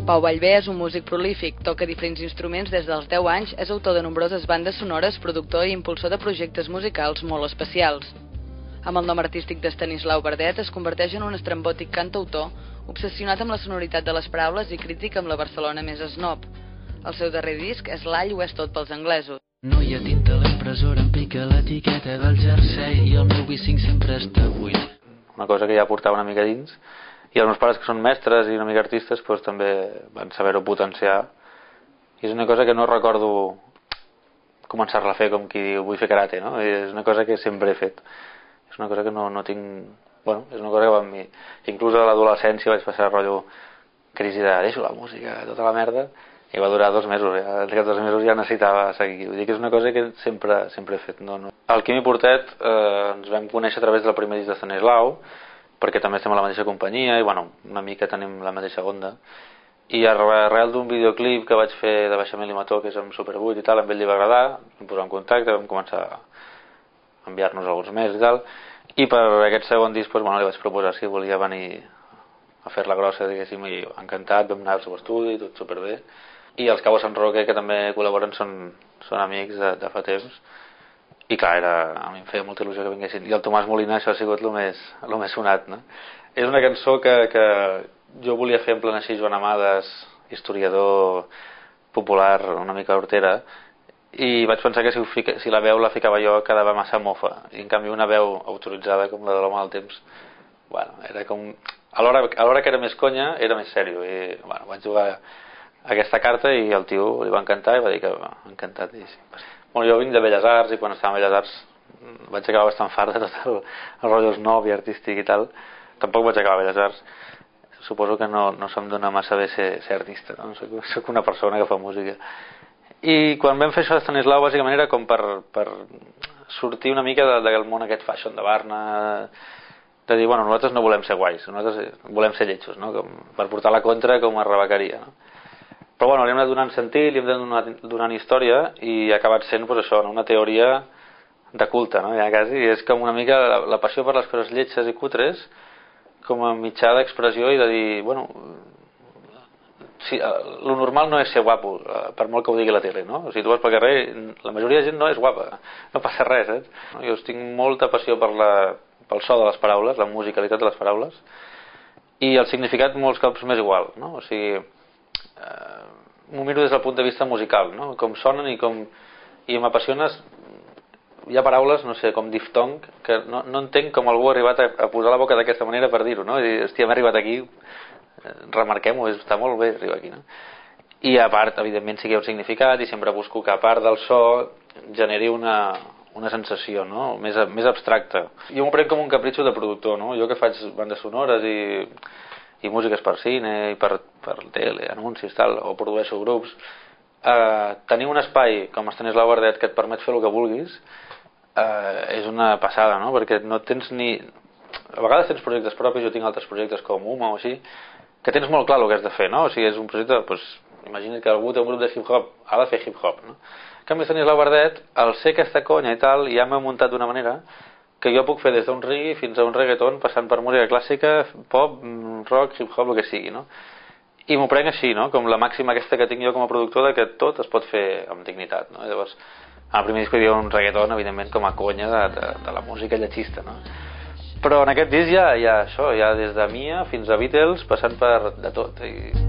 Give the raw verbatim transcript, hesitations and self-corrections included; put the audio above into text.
Pau Vallvé és un músic prolífic, toca diferents instruments des dels deu anys, és autor de nombroses bandes sonores, productor i impulsor de projectes musicals molt especials. Amb el nom artístic d'Estanislau Verdet es converteix en un estrambòtic cantautor, obsessionat amb la sonoritat de les paraules i crític amb la Barcelona més snob. El seu darrer disc és L'all ho és tot pels anglesos. No hi ha tinta a la impressora, em pica l'etiqueta del jersei i el meu vi cinc sempre està buit. Una cosa que ja portava una mica dins, i els meus pares, que són mestres i una mica artistes, doncs, també van saber-ho potenciar. I és una cosa que no recordo començar-la a fer com qui diu vull fer karate, no? És una cosa que sempre he fet. És una cosa que no, no tinc... Bueno, és una cosa que va amb mi. Inclús a l'adolescència vaig passar rotllo crisi de deixo la música, tota la merda, i va durar dos mesos. Ja, aquests dos mesos ja necessitava seguir. Vull dir que és una cosa que sempre, sempre he fet. No, no. El Quimi Portet eh, ens vam conèixer a través del primer disc d'Estanislau, perquè també estem a la mateixa companyia i bueno, una mica tenim la mateixa onda, i arrel d'un videoclip que vaig fer de Beixamel i Mató, que és amb Super vuit i tal, amb ell li va agradar, vam posar en contacte, vam començar a enviar-nos alguns mails i tal, i per aquest segon disc doncs, bueno, li vaig proposar si volia venir a fer-la grossa, diguéssim, i encantat, vam anar al seu estudi, tot superbé, i els Cabo Sant Roque, que també col·laboren, són, són amics de, de fa temps. I clar, era, a mi em feia molta il·lusió que vinguessin. I el Tomàs Molina, això ha sigut el més, el més sonat, no? És una cançó que, que jo volia fer en plan així, Joan Amades, historiador popular, una mica hortera, i vaig pensar que si, fica, si la veu la ficava jo quedava massa mofa. I en canvi una veu autoritzada com la de l'Home del Temps, bueno, era com... A l'hora que era més conya, era més sèrio. I bueno, vaig jugar aquesta carta i el tio li va encantar i va dir que encantat. I sí. Bueno, jo vinc de Belles Arts i quan estava a Belles Arts vaig acabar bastant fart de tot el, el rotllo snob i artístic i tal. Tampoc vaig acabar a Belles Arts. Suposo que no, no se'm dona massa bé ser, ser artista, no? Soc, soc una persona que fa música. I quan vam fer això d'Estanislau, bàsicament era com per, per sortir una mica de, del món aquest fashion de Barna, de dir, bueno, nosaltres no volem ser guais, nosaltres volem ser lletjos, no? Com per portar la contra com a rebequeria, no? Però bueno, li hem anat donant sentit, li hem anat donant història i ha acabat sent pues, això, no? Una teoria de culte, no? Ja quasi, i és com una mica la, la passió per les coses lletges i cutres com a mitjà d'expressió i de dir, bueno, sí, lo normal no és ser guapo, per molt que ho digui la tele, no? O sigui, tu vas pel carrer, la majoria de gent no és guapa, no passa res, saps? Jo tinc molta passió per la, pel so de les paraules, la musicalitat de les paraules, i el significat molts cops m'és igual, no? O sigui, eh, m'ho miro des del punt de vista musical, no? Com sonen i com... I m'apassiona... Hi ha paraules, no sé, com diftong, que no, no entenc com algú ha arribat a, a posar la boca d'aquesta manera per dir-ho, no? I dir, hòstia, hem arribat aquí, remarquem-ho, està molt bé arribar aquí, no? I a part, evidentment, sí que hi ha un significat i sempre busco que a part del so generi una, una sensació, no? Més, més abstracta. Jo m'ho prenc com un capritxo de productor, no? Jo que faig bandes sonores i... i músiques per cine, i per, per tele, anuncis, tal, o produeixo grups, eh, tenir un espai com Estanislau Verdet que et permet fer el que vulguis eh, és una passada, no? Perquè no tens ni... A vegades tens projectes propis, jo tinc altres projectes com Uma o així, que tens molt clar el que has de fer, no? O sigui, és un projecte, doncs, imagina't que algú té un grup de hip-hop, ha de fer hip-hop, no? En canvi, Estanislau Verdet, al ser aquesta conya i tal, ja m'he muntat d'una manera que jo puc fer des d'un reggae fins a un reggaeton, passant per música clàssica, pop, rock, hip-hop, el que sigui, no? I m'ho prenc així, no? Com la màxima aquesta que tinc jo com a productor de que tot es pot fer amb dignitat, no? I llavors, al primer disc hi havia un reggaeton, evidentment, com a conya de, de, de la música lletxista, no? Però en aquest disc ja hi ha això, ja des de Mia fins a Beatles, passant per de tot, i